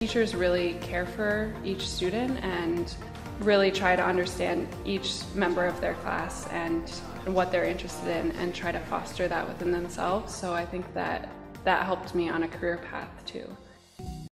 Teachers really care for each student and really try to understand each member of their class and what they're interested in and try to foster that within themselves. So I think that helped me on a career path too.